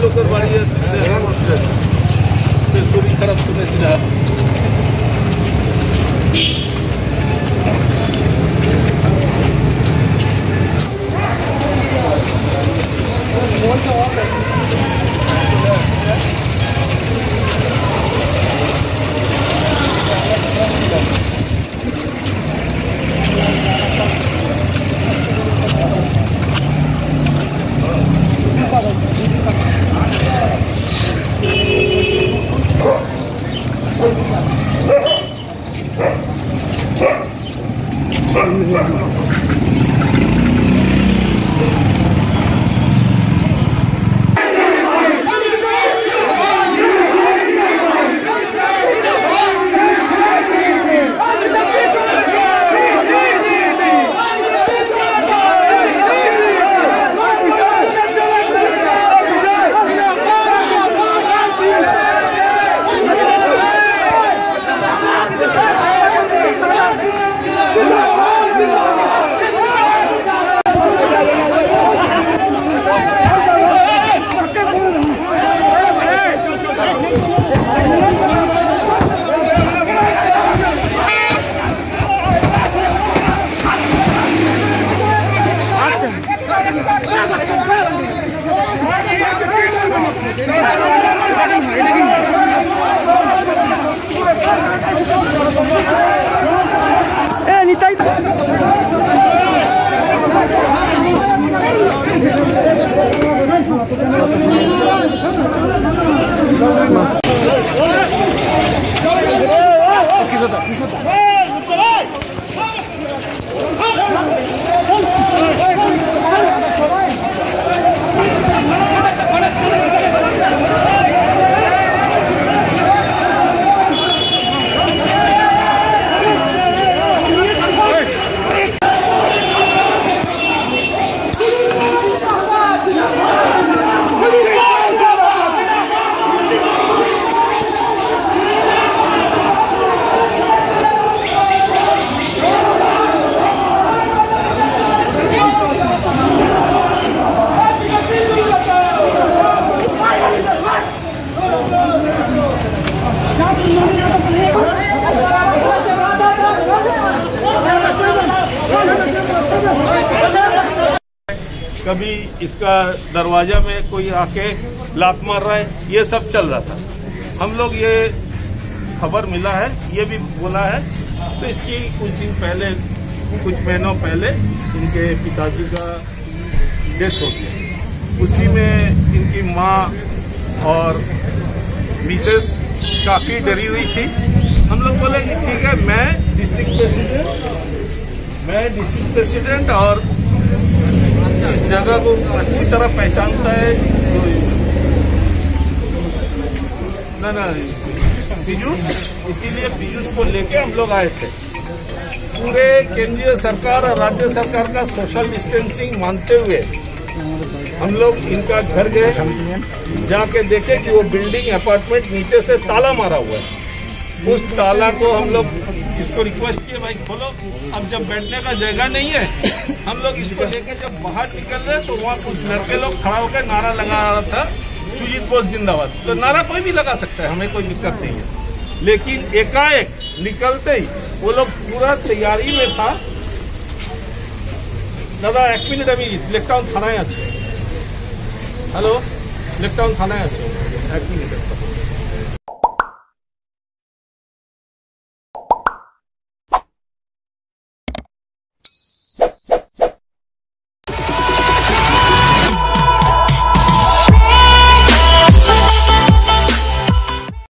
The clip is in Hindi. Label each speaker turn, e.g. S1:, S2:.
S1: লোকের বাড়ি দেখা করছেন, শরীর খারাপ শুনেছিলাম। कभी इसका दरवाजा में कोई आके लात मार रहा है, ये सब चल रहा था। हम लोग ये खबर मिला है, ये भी बोला है, तो इसकी कुछ दिन पहले, कुछ महीनों पहले इनके पिताजी का डेथ हो गया। उसी में इनकी माँ और मिसेस काफी डरी हुई थी। हम लोग बोले कि ठीक है, मैं डिस्ट्रिक्ट प्रेसिडेंट और इस जगह को अच्छी तरह पहचानता है। ना पीयूष, इसीलिए पीयूष को लेके हम लोग आए थे। पूरे केंद्रीय सरकार और राज्य सरकार का सोशल डिस्टेंसिंग मानते हुए हम लोग इनका घर गए, जाके देखे कि वो बिल्डिंग अपार्टमेंट नीचे से ताला मारा हुआ है। उस ताला को हम लोग इसको रिक्वेस्ट किए, भाई खोलो। अब जब बैठने का जगह नहीं है, हम लोग इसको लेके जब बाहर निकल रहे तो वहाँ कुछ लड़के लोग खड़ा होकर नारा लगा रहा था, सुजीत बोस जिंदाबाद। तो नारा कोई भी लगा सकता है, हमें कोई दिक्कत नहीं है। लेकिन एकाएक निकलते ही वो लोग पूरा तैयारी में था। दादा एक मिनट, अभी ब्लैकटाउन थानाয় আছে। हेलो, ब्लैकटाउन थानाয় আছে, एक मिनट।